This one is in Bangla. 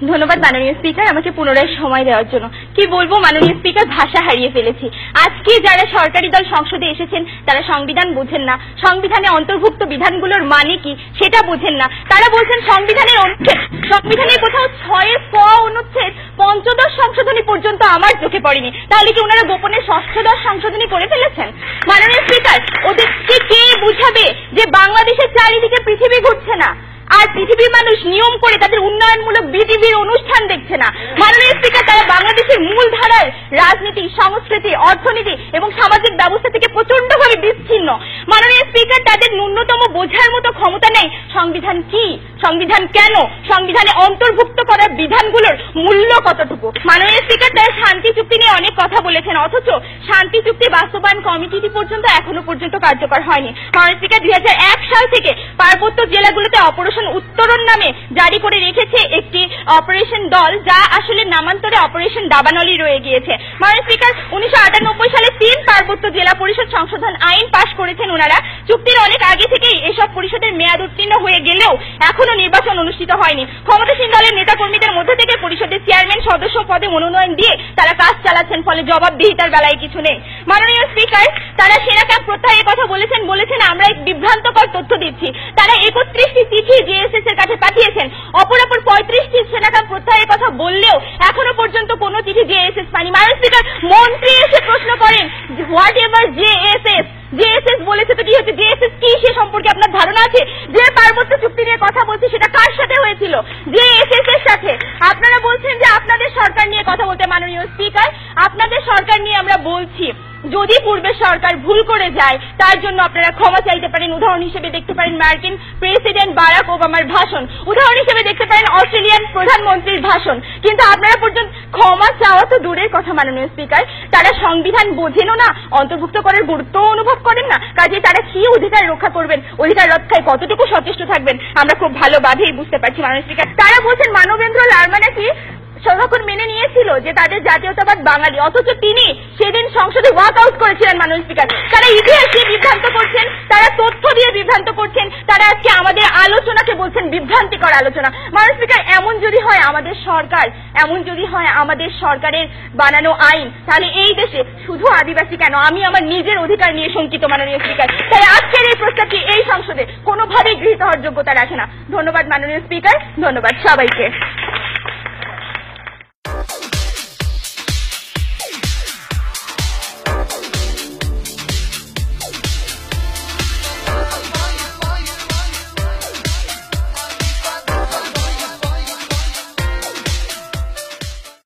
ধন্যবাদ মাননীয় স্পিকার, আমাকে পুনরায় সময় দেওয়ার জন্য। কি বলবো মাননীয় স্পিকার, ভাষা হারিয়ে ফেলেছি। আজকে যারা সরকারি দল সংসদে এসেছেন তারা সংবিধান বোঝেন না, সংবিধানে অন্তর্ভুক্ত বিধানগুলোর মানে কি সেটা বোঝেন না। তারা বলছেন সংবিধানের অনুচ্ছেদ, সংবিধানের কোথাও 6 ক অনুচ্ছেদ পঞ্চদশ সংশোধনী পর্যন্ত আমার চোখে পড়েনি। তাহলে কি ওনারা গোপনে ষষ্ঠদশ সংশোধনী করে ফেলেছেন? মাননীয় স্পিকার, ওদেরকে কে বুঝাবে যে বাংলাদেশের চারিদিকে পৃথিবী ঘুরছে না, আর পৃথিবীর মানুষ নিয়ম করে তাদের উন্নয়নমূলক বিটিভির অনুষ্ঠান দেখছে না? মাননীয় স্পিকার, তারা বাংলাদেশের মূল ধারার রাজনীতি, সংস্কৃতি, অর্থনীতি এবং সামাজিক ব্যবস্থা থেকে প্রচন্ডভাবে বিচ্ছিন্ন। মাননীয় স্পিকার, তাদের ন্যূনতম বোঝার মতো ক্ষমতা নেই সংবিধান কি, সংবিধান কেন, সংবিধানে অন্তর্ভুক্ত করা বিধানগুলোর মূল্য কতটুকু। মাননীয় স্পিকার, তারা শান্তি চুক্তি নিয়ে অনেক কথা বলেছেন, অথচ শান্তি চুক্তি বাস্তবায়ন কমিটি পর্যন্ত এখনো পর্যন্ত কার্যকর হয়নি। মাননীয় স্পিকার, 2001 সাল থেকে পার্বত্য জেলাগুলোতে অপারেশন উত্তরণ নামে জারি করে রেখেছে একটি অপারেশন দল, যা আসলে নামান্তরে অপারেশন দাবানলই রয়ে গিয়েছে। মাননীয় স্পিকার, 1998 সালে 3 পার্বত্য জেলা পরিষদ সংশোধন আইন পাশ করেছেন ওনারা। চুক্তির অনেক আগে থেকেই এসব পরিষদের মেয়াদ উত্তীর্ণ হয়ে গেলেও এখনো নির্বাচন অনুষ্ঠিত হয়নি। ক্ষমতাসীন দলের নেতাকর্মীদের মধ্যে থেকে পরিষদের চেয়ারম্যান সদস্য পদে মনোনয়ন দিয়ে তারা কাজ চালাচ্ছেন, ফলে জবাবদিহিতার বেলায় কিছু নেই। মাননীয় স্পিকার, তারা সেনা ক্যাম্প প্রত্যাহারের কথা বলেছেন আমরা এক বিভ্রান্তকর তথ্য দিচ্ছি। তারা 31টি চিঠি জেএসএস এর কাছে পাঠিয়েছেন, অপরাপর 35টি সেনা ক্যাম্প প্রত্যাহারের কথা বললেও এখনো পর্যন্ত কোনো চিঠি জেএসএস পায়নি। মাননীয় স্পিকার, মন্ত্রী এসে প্রশ্ন করেন হোয়াট এভার জেএসএস, জেএসএস বলেছে তো কি হচ্ছে, জেএসএস কি সে সম্পর্কে আপনার ধারণা আছে? যে পার্বত্য চুক্তি নিয়ে কথা বলছে সেটা কার সাথে হয়েছিল? জেএসএস এর সাথে। আপনারা বলছেন যে আপনাদের সরকার নিয়ে কথা বলতে। মাননীয় স্পিকার, আপনাদের সরকার নিয়ে আমরা বলছি, যদি পূর্বের সরকার ভুল করে যায় তার জন্য আপনারা ক্ষমা চাইতে পারেন। উদাহরণ হিসেবে দেখতে পারেন মার্কিন প্রেসিডেন্ট বারাক ওবামার ভাষণ, উদাহরণ হিসেবে দেখতে পারেন অস্ট্রেলিয়ান প্রধানমন্ত্রীর ভাষণ। কিন্তু আপনারা পর্যন্ত ক্ষমা চাওয়া তো দূরের কথা। মাননীয় স্পিকার, তারা সংবিধান বোঝেনও না, অন্তর্ভুক্ত করার গুরুত্ব অনুভব করেন না, কাজে তারা কি অধিকার রক্ষা করবেন, অধিকার রক্ষায় কতটুকু সচেষ্ট থাকবেন আমরা খুব ভালোভাবেই বুঝতে পারছি। মাননীয় স্পিকার, তারা বলছেন মানবেন্দ্র লারমা নাকি তখন মেনে নিয়েছিল যে তাদের জাতীয়তাবাদ বাঙালি, অথচ তিনি সেদিন সংসদে ওয়াক আউট করেছিলেন। মাননীয় স্পিকার, তারা ইতিহাস দিয়ে বিভ্রান্ত করছেন, তারা তথ্য দিয়ে বিভ্রান্ত করছেন, তারা আজকে আমাদের আলোচনাকে বলছেন বিভ্রান্তিকর আলোচনা। মাননীয় স্পিকার, এমন যদি হয় আমাদের সরকারের বানানো আইন, তাহলে এই দেশে শুধু আদিবাসী কেন, আমি আমার নিজের অধিকার নিয়ে শঙ্কিত। মাননীয় স্পিকার, তাই আজকের এই প্রস্তাবটি এই সংসদে কোনোভাবেই গৃহীত হওয়ার যোগ্যতা রাখে না। ধন্যবাদ মাননীয় স্পিকার, ধন্যবাদ সবাইকে।